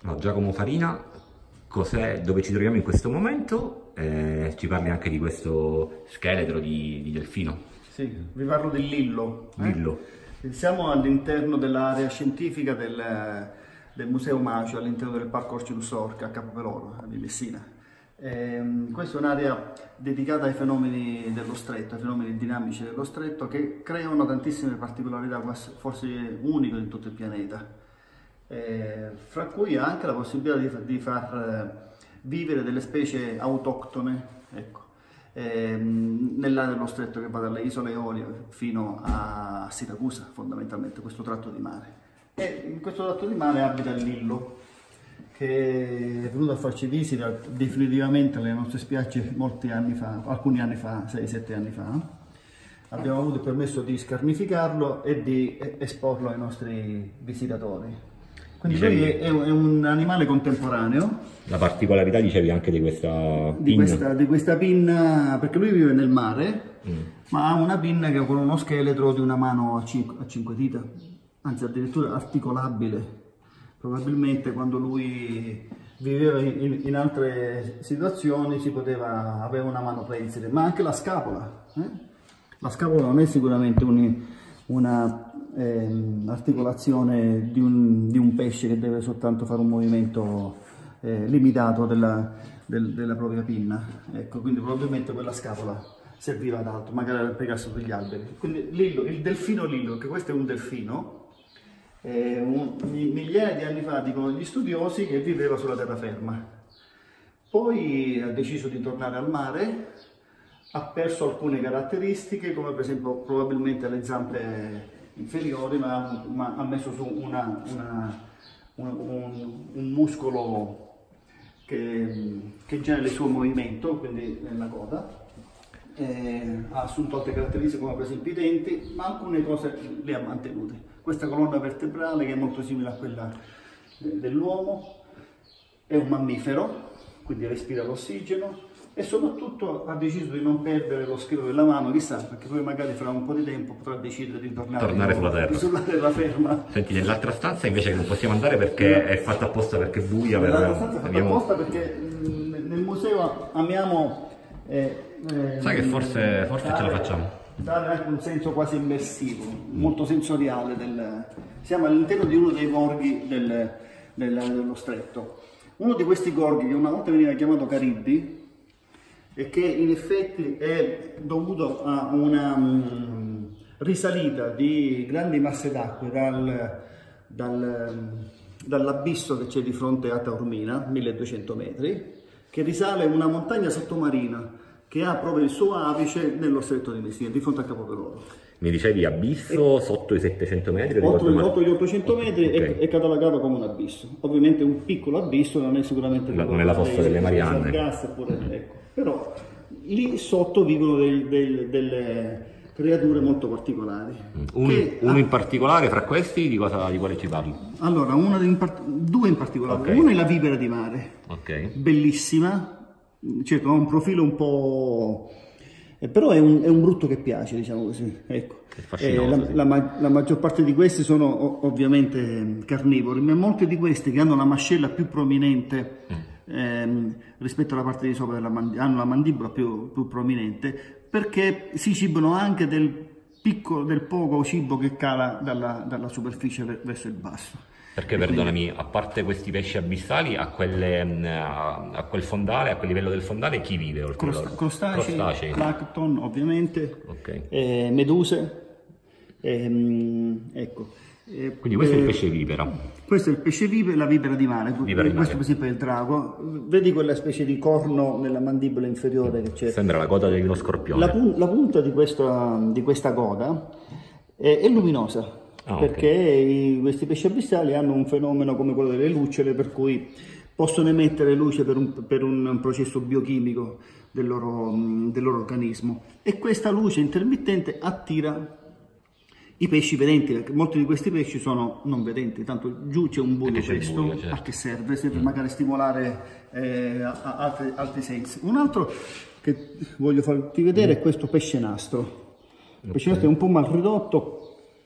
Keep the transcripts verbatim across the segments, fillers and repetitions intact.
No, Giacomo Farina, cos'è, dove ci troviamo in questo momento? Eh, ci parli anche di questo scheletro di, di delfino. Sì, vi parlo del Lillo. Eh? Lillo. Siamo all'interno dell'area scientifica del, del Museo Macio, all'interno del Parco Orcilus Orca a Capopeloro di Messina. Eh, questa è un'area dedicata ai fenomeni dello stretto, ai fenomeni dinamici dello stretto, che creano tantissime particolarità, forse uniche in tutto il pianeta. Eh, fra cui anche la possibilità di, di far eh, vivere delle specie autoctone, ecco, eh, nell'area dello stretto che va dalle isole Eolie fino a Siracusa, fondamentalmente, questo tratto di mare. E in questo tratto di mare abita il Lillo, che è venuto a farci visita definitivamente alle nostre spiagge molti anni fa, alcuni anni fa, sei sette anni fa. Abbiamo avuto il permesso di scarnificarlo e di esporlo ai nostri visitatori. Quindi lui è, è un animale contemporaneo. La particolarità, dicevi, anche di questa pinna. Di questa, di questa pinna, perché lui vive nel mare, mm. ma ha una pinna che con uno scheletro di una mano a cinque, a cinque dita, anzi addirittura articolabile. Probabilmente quando lui viveva in, in altre situazioni si poteva, aveva una mano prensile, ma anche la scapola. Eh? La scapola non è sicuramente un, una Eh, articolazione di un, di un pesce che deve soltanto fare un movimento eh, limitato della, del, della propria pinna, ecco, quindi probabilmente quella scapola serviva ad altro, magari per piegarsi sugli alberi. Quindi Lillo, il delfino Lillo, che questo è un delfino, eh, un, migliaia di anni fa dicono gli studiosi che viveva sulla terraferma, poi ha deciso di tornare al mare, ha perso alcune caratteristiche come per esempio probabilmente le zampe inferiori, ma, ma ha messo su una, una, un, un, un muscolo che, che genera il suo movimento, quindi nella coda. Eh, ha assunto altre caratteristiche come per esempio i denti, ma alcune cose le ha mantenute. Questa colonna vertebrale che è molto simile a quella dell'uomo, è un mammifero, quindi respira l'ossigeno, e soprattutto ha deciso di non perdere lo scheletro della mano, chissà, perché poi magari fra un po' di tempo potrà decidere di tornare, tornare sulla terra. sulla terraferma. Senti, nell'altra stanza invece che non possiamo andare perché è fatta apposta perché è buia. Nell'altra per... stanza è fatta abbiamo... apposta perché mh, nel museo amiamo... Eh, eh, Sai che forse, forse dare, ce la facciamo. Dare anche un senso quasi immersivo, mm. molto sensoriale. Del... Siamo all'interno di uno dei gorghi del, del, dello stretto. Uno di questi gorghi che una volta veniva chiamato Cariddi, e che in effetti è dovuto a una um, risalita di grandi masse d'acqua dal, dal, dall'abisso che c'è di fronte a Taormina, milleduecento metri, che risale una montagna sottomarina che ha proprio il suo apice nello stretto di Messina, di fronte a Capopeloro. Mi dicevi abisso e sotto i settecento metri? Sotto gli ottocento metri okay. è, è catalogato come un abisso. Ovviamente un piccolo abisso non è sicuramente... La, non è la fossa delle Marianne. Gas, pure, ecco. Però lì sotto vivono dei, dei, delle creature molto particolari. Un, che, uno in particolare fra questi, di, cosa, di quale ci parli? Allora, una in part due in particolare. Okay. Una è la vipera di mare, okay. bellissima, certo ha un profilo un po'... Eh, però è un, è un brutto che piace, diciamo così. Ecco. Eh, la, sì. la, la maggior parte di questi sono ovviamente carnivori, ma molti di questi che hanno la mascella più prominente mm. ehm, rispetto alla parte di sopra della mandibola, hanno la mandibola più, più prominente, perché si cibano anche del, piccolo, del poco cibo che cala dalla, dalla superficie verso il basso. Perché, perdonami, a parte questi pesci abissali, a, quelle, a, a quel fondale, a quel livello del fondale, chi vive? Crosta crostacei, crostacei, plancton ovviamente, okay. eh, meduse, ehm, ecco. Eh, Quindi questo eh, è il pesce vipera. Questo è il pesce vipera, la vipera di mare, vipera questo di per esempio è il drago. Vedi quella specie di corno nella mandibola inferiore che c'è? Sembra la coda di uno scorpione. La, pun la punta di questa, di questa coda è, è luminosa. Ah, perché okay. i, questi pesci abissali hanno un fenomeno come quello delle lucciole, per cui possono emettere luce per un, per un processo biochimico del loro, del loro organismo, e questa luce intermittente attira i pesci vedenti, perché molti di questi pesci sono non vedenti, tanto giù c'è un buio, questo buio, certo. a che serve? Serve mm. magari stimolare eh, altri, altri sensi. Un altro che voglio farti vedere mm. è questo pesce nastro. Il pesce nastro è un po' mal ridotto,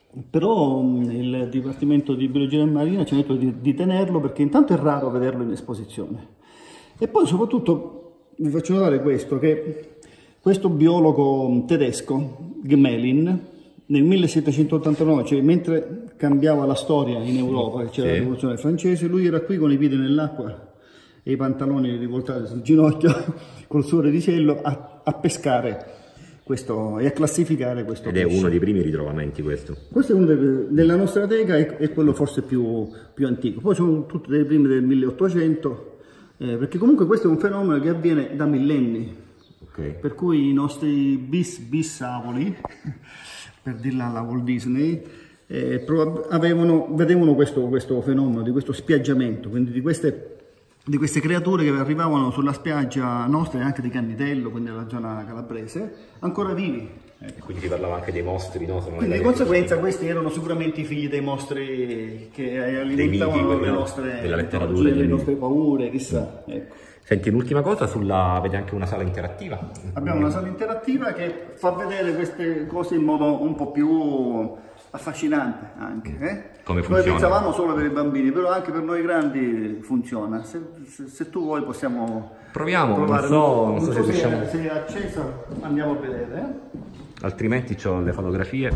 però il Dipartimento di Biologia Marina ci ha detto di, di tenerlo perché intanto è raro vederlo in esposizione. E poi soprattutto vi faccio notare questo, che questo biologo tedesco, Gmelin, nel millesettecentottantanove, cioè mentre cambiava la storia in Europa, che c'era sì. la rivoluzione francese, lui era qui con i piedi nell'acqua e i pantaloni rivoltati sul ginocchio, col suo reticello, a, a pescare questo, e a classificare questo Ed pesce. è uno dei primi ritrovamenti questo. Questo è uno dei, della nostra teca, è, è quello forse più, più antico. Poi sono tutti dei primi del milleottocento, eh, perché comunque questo è un fenomeno che avviene da millenni. Okay. Per cui i nostri bis bisavoli, per dirla alla Walt Disney, eh, avevano, vedevano questo, questo fenomeno di questo spiaggiamento, quindi di queste, di queste creature che arrivavano sulla spiaggia nostra e anche di Cannitello, quindi nella zona calabrese, ancora vivi. Ecco. Quindi si parlava anche dei mostri, no? Sono quindi di conseguenza questi erano sicuramente i figli dei mostri che alimentavano le nostre, della letteratura, le nostre paure, chissà. Mm. Ecco. Senti, un'ultima cosa, sulla... vedi anche una sala interattiva? Abbiamo una sala interattiva che fa vedere queste cose in modo un po' più affascinante anche. Eh? Come funziona? Noi pensavamo solo per i bambini, però anche per noi grandi funziona. Se, se, se tu vuoi possiamo proviamo, provare. non so, non so, non se, so riusciamo... se è accesa, andiamo a vedere. Eh? Altrimenti ho le fotografie.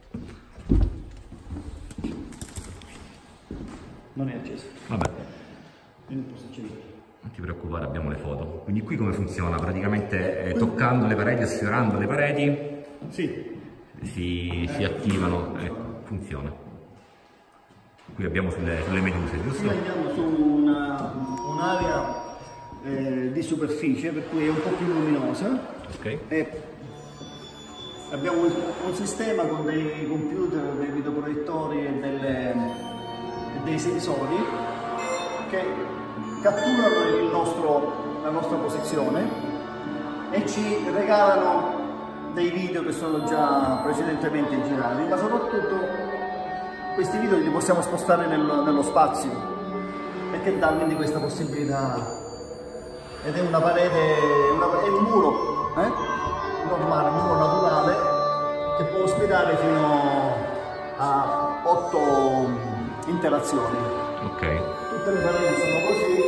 Non è accesa. Vabbè. Non Non ti preoccupare, abbiamo le foto. Quindi qui come funziona? Praticamente eh, toccando le pareti o sfiorando le pareti sì. si, si attivano, ecco, funziona. Qui abbiamo sulle, sulle meduse, giusto? Qui andiamo su un'area un eh, di superficie, per cui è un po' più luminosa. Okay. E abbiamo un, un sistema con dei computer, dei videoproiettori e, delle, e dei sensori che catturano il nostro, la nostra posizione e ci regalano dei video che sono già precedentemente girati, ma soprattutto questi video li possiamo spostare nello, nello spazio e che dà quindi questa possibilità. Ed è una parete, una, è un muro eh? normale, un muro naturale che può ospitare fino a otto interazioni. Ok. Tutte le pareti sono così.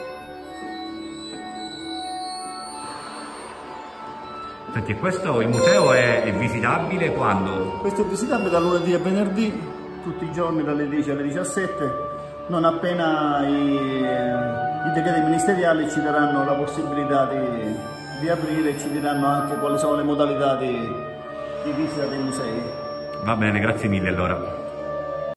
Senti, questo il museo è, è visitabile quando? Questo è visitabile da lunedì a venerdì, tutti i giorni dalle dieci alle diciassette, non appena i, i decreti ministeriali ci daranno la possibilità di, di aprire e ci diranno anche quali sono le modalità di, di visita dei musei. Va bene, grazie mille allora.